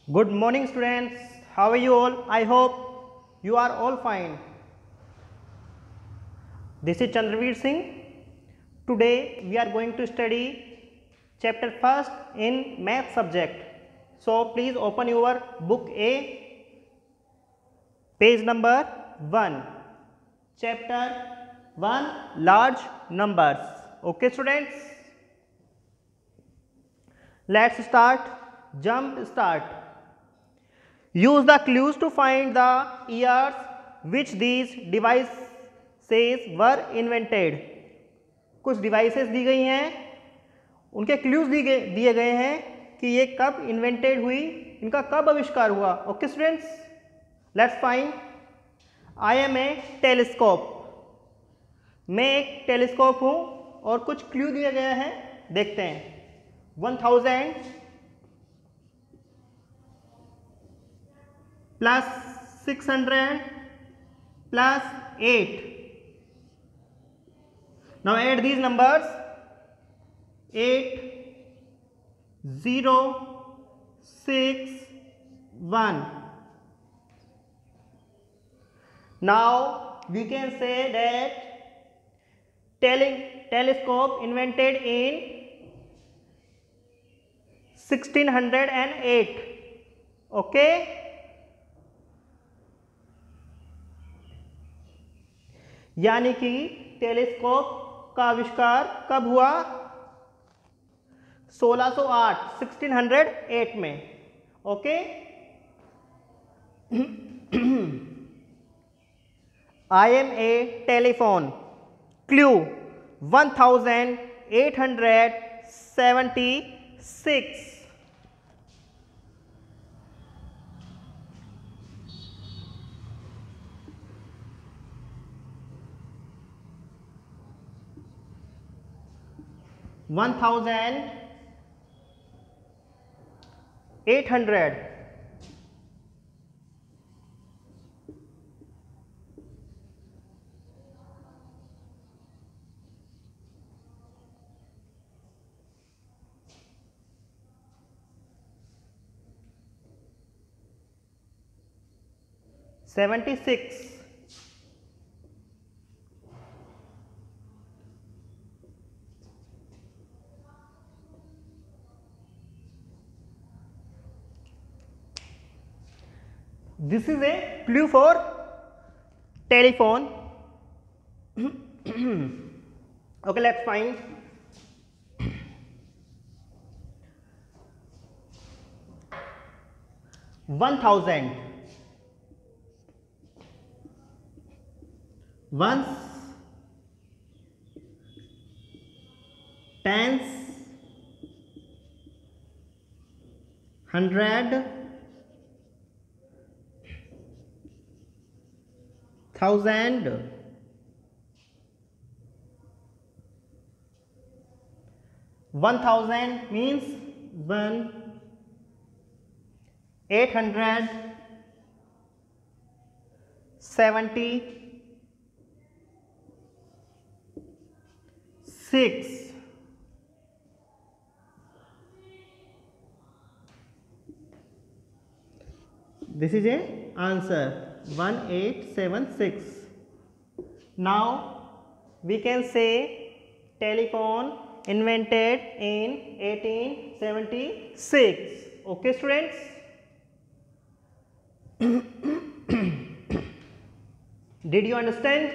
Good morning students, how are you all? I hope you are all fine. This is Chandraveer Singh. Today we are going to study chapter first in math subject. So please open your book A, page number 1, chapter 1, large numbers. Okay students, let's start. Jump start. Use the clues to find the years which these devices were invented. कुछ devices दी गई हैं, उनके clues दिए गए हैं कि ये कब इन्वेंटेड हुई, इनका कब आविष्कार हुआ. Okay students, let's find. I am a telescope. मैं एक टेलीस्कोप हूँ और कुछ क्लू दिया गया है, देखते हैं. 1000 plus 600 plus 8. Now add these numbers. 8 0 6 1. Now we can say that telescope invented in 1608. Okay. यानी कि टेलीस्कोप का आविष्कार कब हुआ? 1608, 1608 में. Okay. I am a telephone. Clue 1876. $1800. 76. This is a clue for telephone. Okay, let's find. 1000. Ones, tens, hundred, thousand, 1000 means 1, 800, 70, 6. This is a answer 1876. Now we can say telephone invented in 1876. Okay students. Did you understand?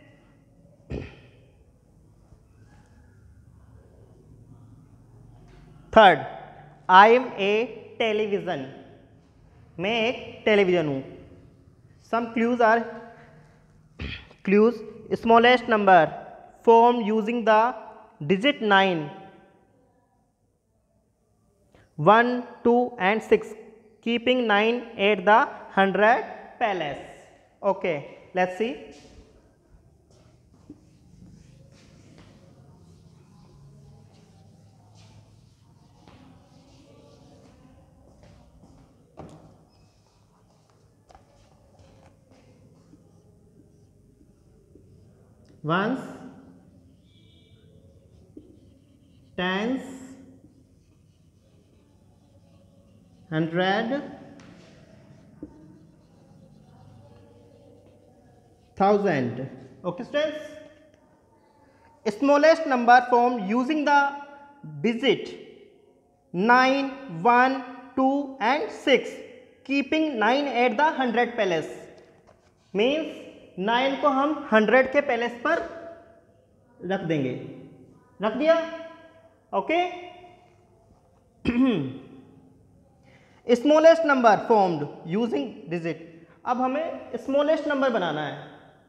Third, I am a television. मैं एक television हूँ. Some clues are clues. Smallest number formed using the digit 9, 1, 2 and 6, keeping 9 at the 100 palace. Okay, let's see. Ones, tens, 100, 1000. Okay students, smallest number formed using the digit 9, 1, 2 and 6, keeping 9 at the 100 place. Means 9 को हम 100 के palace पर रख देंगे। रख दिया? Okay. Smallest number formed using digit. अब हमें स्मॉलेस्ट नंबर बनाना है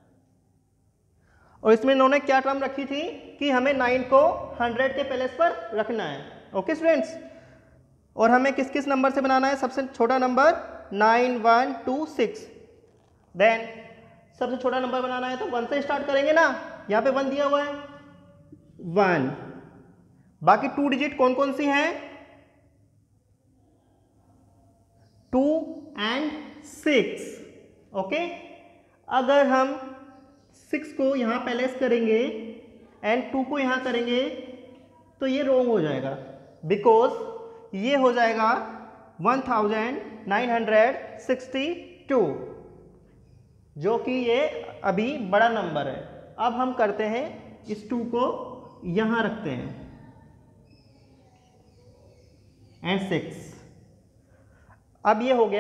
और इसमें इन्होंने क्या टर्म रखी थी कि हमें 9 को 100 के पैलेस पर रखना है। ओके स्टूडेंट्स, और हमें किस किस नंबर से बनाना है? सबसे छोटा नंबर 9, 1, 2, 6। देन सबसे छोटा नंबर बनाना है तो 1 से स्टार्ट करेंगे ना, यहाँ पे 1 दिया हुआ है 1। बाकी 2 डिजिट कौन कौन सी हैं? 2 एंड 6। ओके, अगर हम 6 को यहाँ पैलेस करेंगे एंड 2 को यहाँ करेंगे तो ये रॉन्ग हो जाएगा, बिकॉज ये हो जाएगा 1962, जो कि ये अभी बड़ा नंबर है। अब हम करते हैं इस 2 को यहाँ रखते हैं एंड 6। अब ये हो गया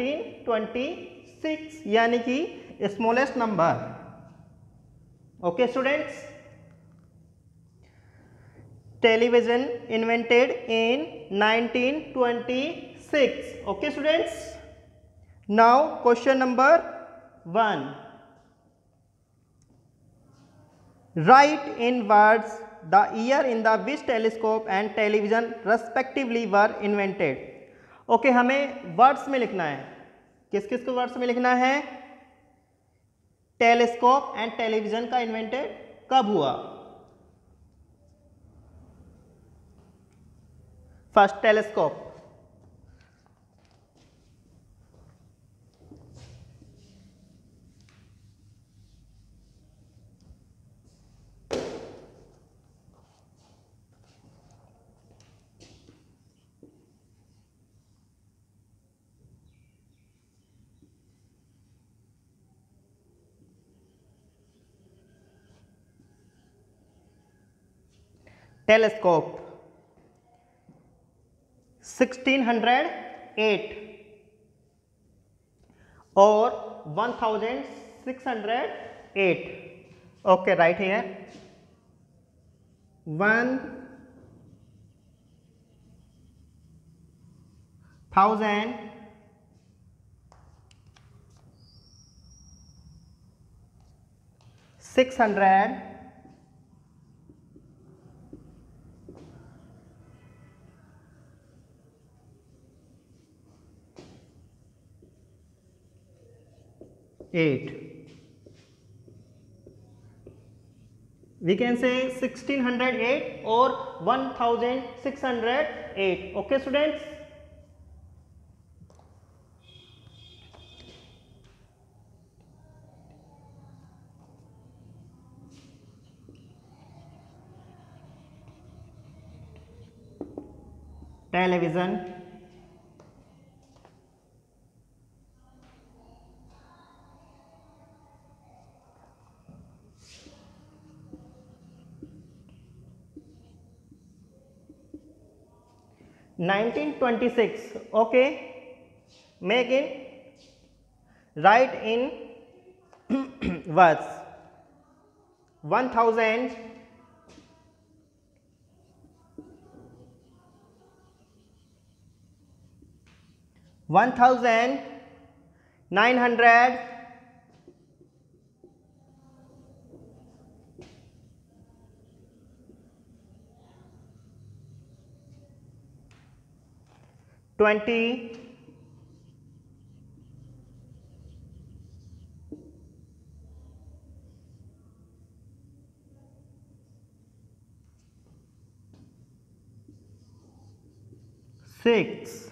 1926 यानी कि smallest number. Okay students, television invented in 1926। Okay students, now question number 1, write in words the year in the which telescope and television respectively were invented. Okay, हमें वर्ड्स में लिखना है। किस किस को वर्ड्स में लिखना है? टेलीस्कोप एंड टेलीविजन का इन्वेंटेड कब हुआ? फर्स्ट टेलीस्कोप, टेलीस्कोप 1608 और 1608। Okay, right here 1608 we can say 1608 or 1608। okay students, television (1926). okay, make it write in words 1000 1900 20 6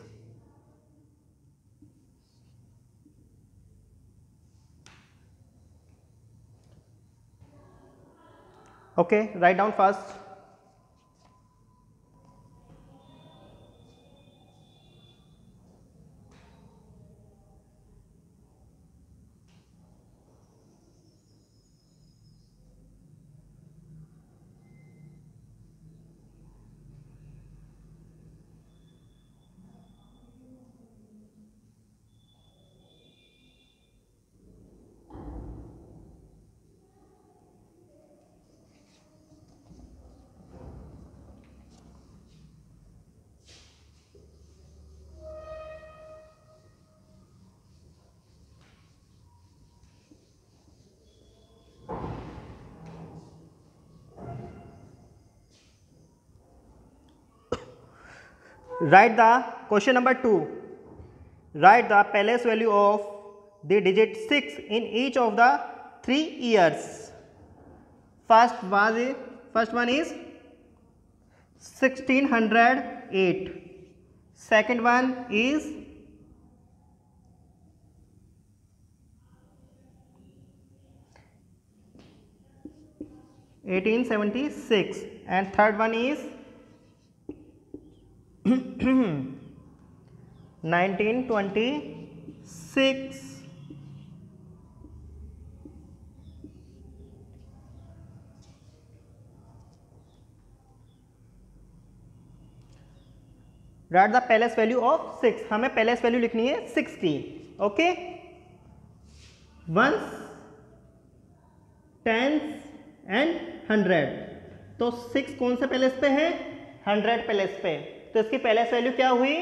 okay, write down first write the question number 2. Write the palace value of the digit 6 in each of the 3 years. First one is 1608. Second one is 1876 and third one is 1926. Write the palace value of 6. हमें palace value लिखनी है 6 की. Okay, ones, tens and 100. तो 6 कौन से palace पे है? 100 palace पे. तो इसकी पैलेस वैल्यू क्या हुई?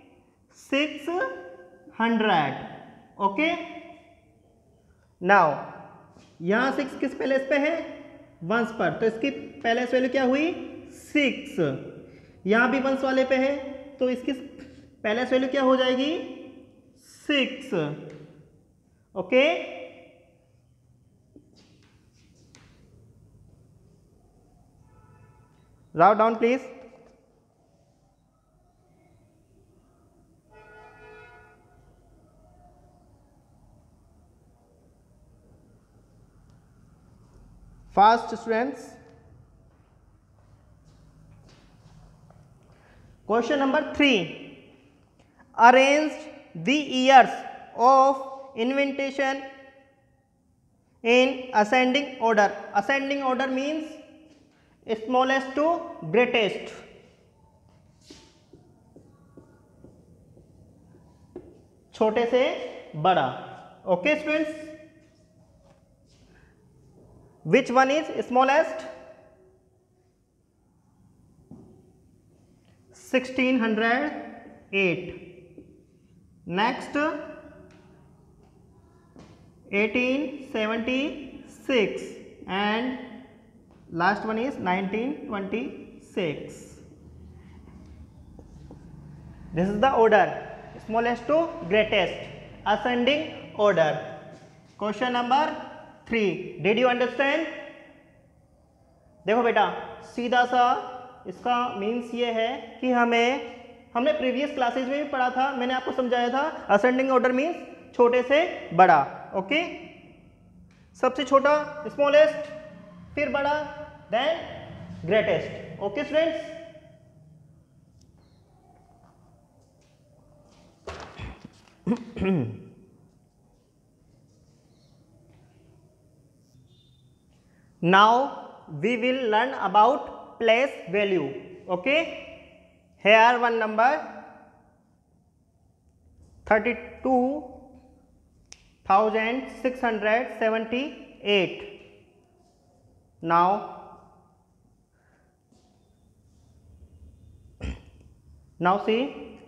600. ओके, नाउ यहां 6 किस पैलेस पे है? वंस पर. तो इसकी पैलेस वैल्यू क्या हुई? 6. यहां भी वंस वाले पे है तो इसकी पैलेस वैल्यू क्या हो जाएगी? 6. Okay, write down please. Fast students. Question number 3. Arrange the years of invention in ascending order. Ascending order means smallest to greatest. छोटे से बड़ा. Okay students, which one is smallest? 1608. Next 1876 and last one is 1926. This is the order, smallest to greatest, ascending order. Question number 3. Did you understand? देखो बेटा, सीधा सा इसका means ये है कि हमने प्रीवियस क्लासेज में भी पढ़ा था, मैंने आपको समझाया था असेंडिंग ऑर्डर मीन्स छोटे से बड़ा. ओके, सबसे छोटा स्मॉलेस्ट, फिर बड़ा, then greatest. Okay students, now we will learn about place value. Okay, here one number 32,678. now see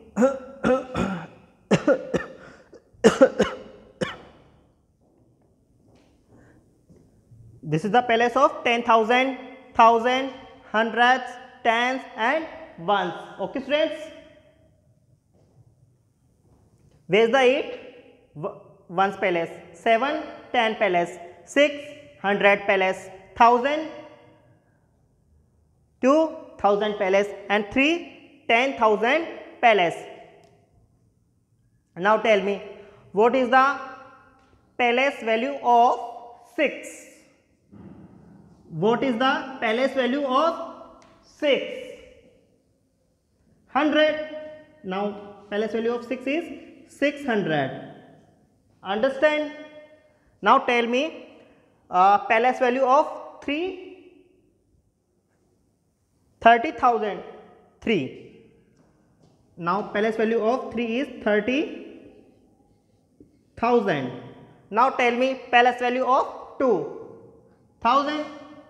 this is the palace of 10,000, 1,000, hundreds, tens and ones. Okay students, where is the 8? Ones palace, 7 10 palace, 6 100 palace, 1,000 2,000 palace and 3 10,000 palace. Now tell me, what is the palace value of 6? What is the palace value of 6? 100. Now palace value of 6 is 600. Understand? Now tell me palace value of 3. 30,000. 3. Now palace value of 3 is 30,000. Now tell me palace value of 2. 1,000.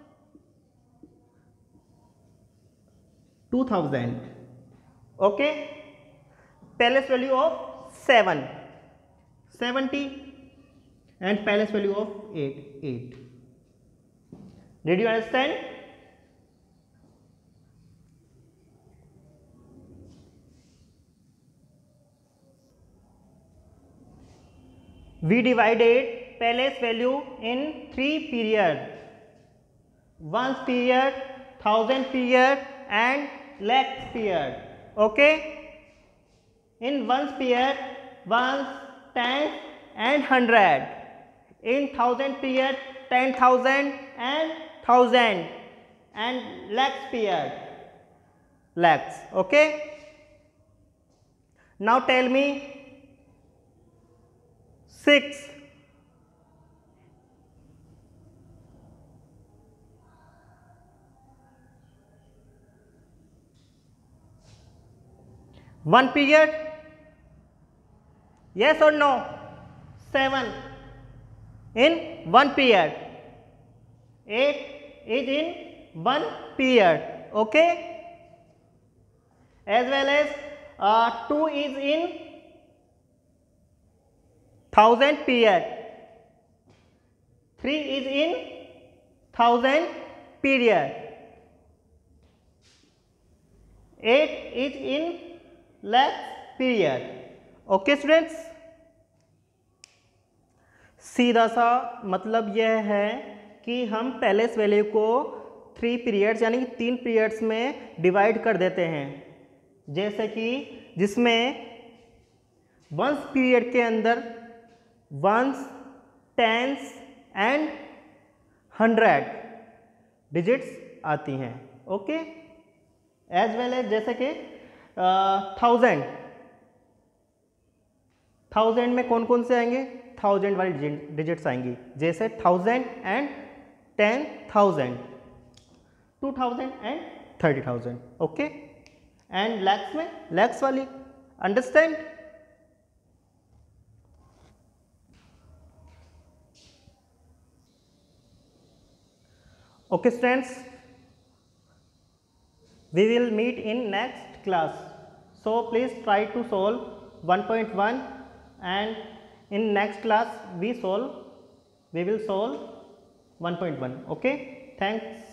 2,000. Okay, palace value of 7, 70 and palace value of 8, 8. Did you understand? We divided palace value in 3 period: ones period, thousand period, and lakhs period. Okay. In ones period, ones, tens, and hundred. In thousand period, 10,000 and thousand, and lakhs period, lakhs. Okay. Now tell me 6. One period, yes or no? 7 in one period. 8 is in one period. Okay. As well as 2 is in thousand period. 3 is in thousand period. 8 is in lakh period. Okay students, सीधा सा मतलब यह है कि हम palace value को 3 periods यानी कि 3 पीरियड्स में डिवाइड कर देते हैं। जैसे कि जिसमें वंस पीरियड के अंदर वंस, टेंस एंड 100 डिजिट्स आती हैं। ओके। एज वेल एज जैसे कि थाउजेंड में कौन कौन से आएंगे? 1000 वाली डिजिट्स आएंगी, जैसे 1000 and 10,000, 2000 and 30,000। Okay. And lakhs में लैक्स वाली। Understand? Okay students, we will meet in next class. So please try to solve 1.1 and in next class we will solve 1.1. Okay, thanks.